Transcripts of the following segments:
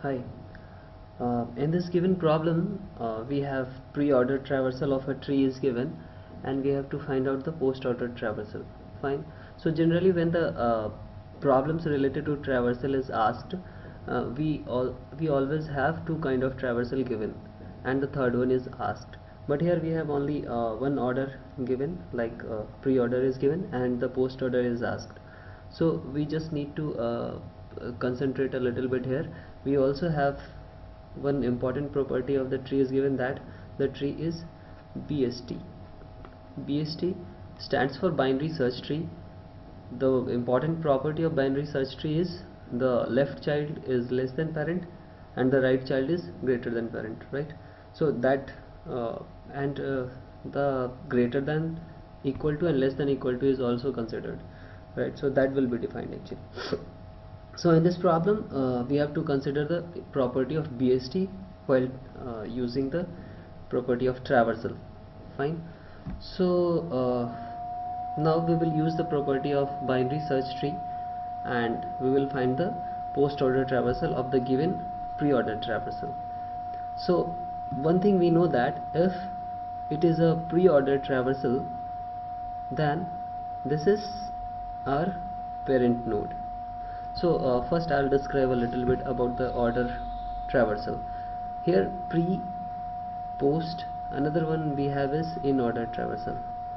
Hi. In this given problem, we have pre-ordered traversal of a tree is given, and we have to find out the post-ordered traversal. Fine. So generally, when the problems related to traversal is asked, we always have two kind of traversal given, and the third one is asked. But here we have only one order given, like pre-order is given and the post-order is asked. So we just need to concentrate a little bit here. We also have one important property of the tree is given, that the tree is BST. BST stands for binary search tree. The important property of binary search tree is the left child is less than parent and the right child is greater than parent, right? So that and the greater than, equal to, and less than equal to is also considered, right? So that will be defined actually. So in this problem we have to consider the property of BST while using the property of traversal. Fine. So now we will use the property of binary search tree and we will find the post order traversal of the given pre-ordered traversal. So one thing we know, that if it is a pre-ordered traversal, then this is our parent node. So first I'll describe a little bit about the order traversal. Here pre, post, another one we have is in order traversal.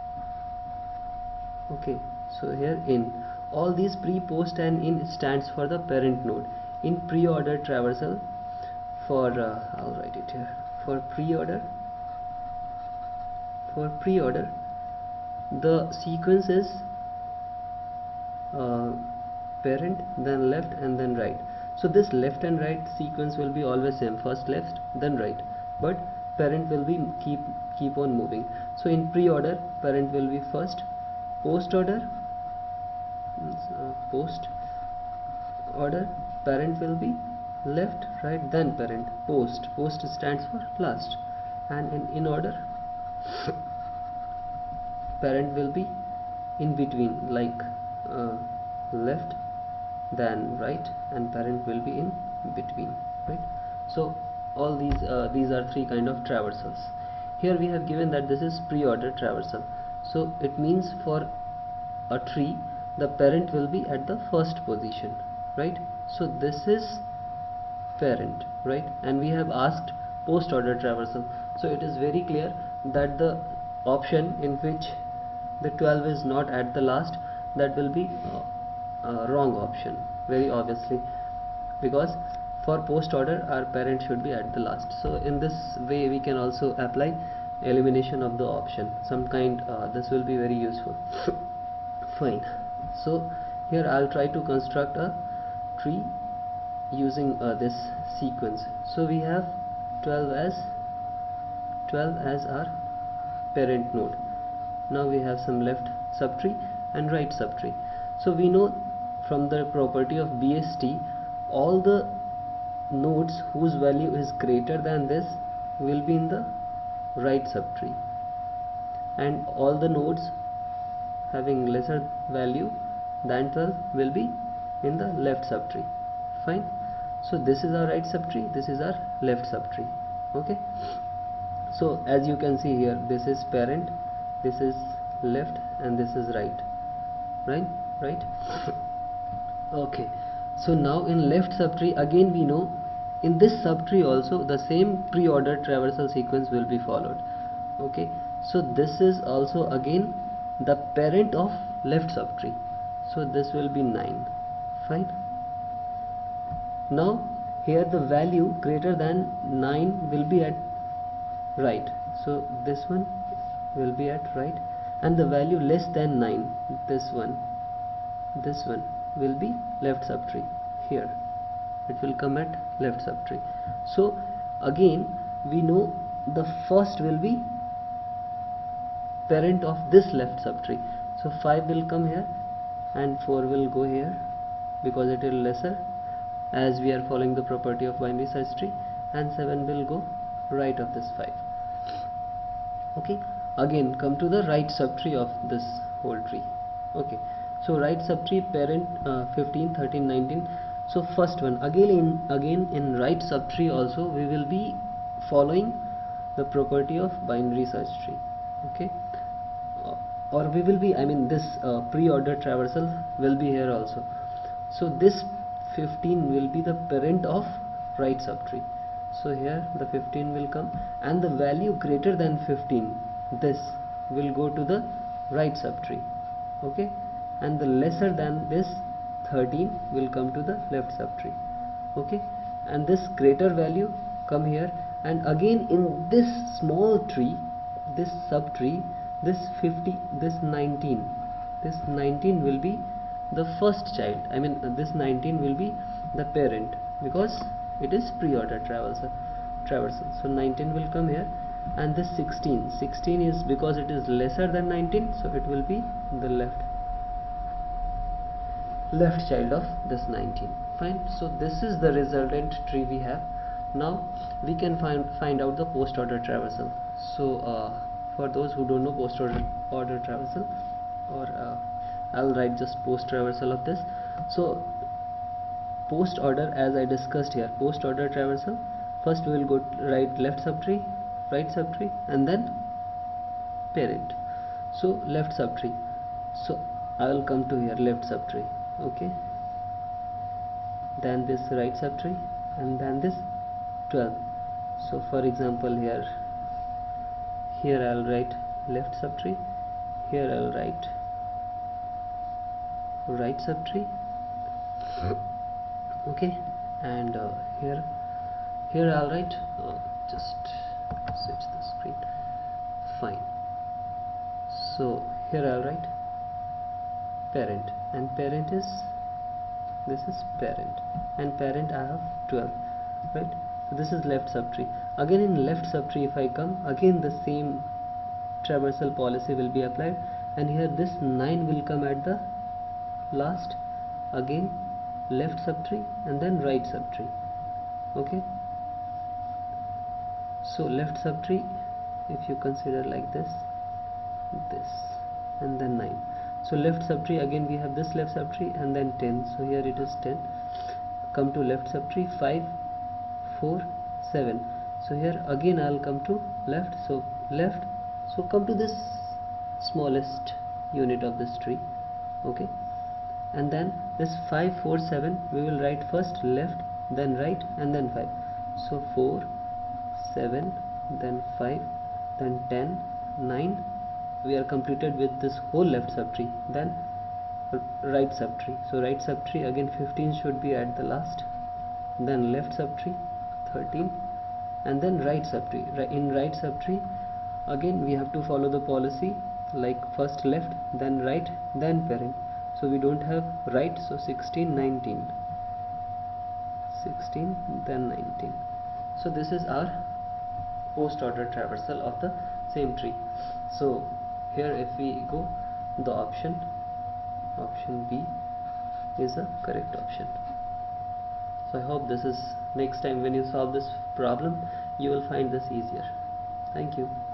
Okay, so here in, all these pre, post and in stands for the parent node. In pre-order traversal, for I'll write it here, for pre-order the sequence is parent, then left, and then right. So this left and right sequence will be always same, first left then right, but parent will be keep on moving. So in pre-order, parent will be first, post order parent will be left, right, then parent. Post stands for last, and in order parent will be in between, like left then right, and parent will be in between, right? So all these are three kind of traversals. Here we have given that this is pre-order traversal, so it means for a tree the parent will be at the first position, right? So this is parent, right? And we have asked post order traversal, so it is very clear that the option in which the 12 is not at the last, that will be wrong option, very obviously, because for post order our parent should be at the last. So in this way we can also apply elimination of the option, some kind, this will be very useful. Fine. So here I'll try to construct a tree using this sequence. So we have 12 as our parent node. Now we have some left subtree and right subtree. So we know from the property of BST, all the nodes whose value is greater than this will be in the right subtree, and all the nodes having lesser value than 12 will be in the left subtree. Fine. So this is our right subtree, this is our left subtree. Okay, so as you can see here, this is parent, this is left, and this is right. Okay, so now in left subtree, again we know in this subtree also the same pre-ordered traversal sequence will be followed. Okay, so this is also again the parent of left subtree, so this will be 9. Fine. Now here the value greater than 9 will be at right, so this one will be at right, and the value less than 9, this one will be left subtree. Here it will come at left subtree. So again we know the first will be parent of this left subtree, so 5 will come here and 4 will go here because it is lesser, as we are following the property of binary search tree, and 7 will go right of this 5. Okay, again come to the right subtree of this whole tree. Okay, so right subtree parent 15, 13, 19, So first one, again in right subtree also we will be following the property of binary search tree. Okay, or we will be, I mean this pre-ordered traversal will be here also. So this 15 will be the parent of right subtree. So here the 15 will come, and the value greater than 15, this will go to the right subtree. Okay, and the lesser than this 13 will come to the left subtree. Okay, and this greater value come here, and again in this small tree, this subtree, this 50, this 19, this 19 will be the first child. I mean this 19 will be the parent, because it is pre-ordered traversal. So 19 will come here, and this 16 is, because it is lesser than 19, so it will be the left child of this 19. Fine. So this is the resultant tree we have. Now we can find out the post order traversal. So for those who don't know post order traversal, or I'll write just post traversal of this. So post order, as I discussed here, post order traversal, first we will go left subtree, right subtree, and then parent. So left subtree, so I will come to here left subtree. Okay, then this right subtree, and then this 12. So for example here I'll write left subtree, here I'll write right subtree. Okay, and here I'll write just switch the screen. Fine. So here I'll write parent, and parent is, this is parent, and parent I have 12, right? So this is left subtree. Again in left subtree, if I come, again the same traversal policy will be applied, and here this 9 will come at the last. Again left subtree, and then right subtree. Okay, so left subtree, if you consider like this, and then 9. So left subtree, again we have this left subtree, and then 10. So here it is 10. Come to left subtree, 5, 4, 7. So here again I'll come to left. So left, so come to this smallest unit of this tree. Okay, and then this 5, 4, 7 we will write first left, then right, and then 5. So 4, 7, then 5, then 10, 9. We are completed with this whole left subtree. Then right subtree, so right subtree, again 15 should be at the last, then left subtree 13, and then right subtree. In right subtree, again we have to follow the policy like first left, then right, then parent. So we don't have right, so 16, 19, 16, then 19. So this is our post order traversal of the same tree. So here if we go, the option B is a correct option. So I hope this is, next time when you solve this problem you will find this easier. Thank you.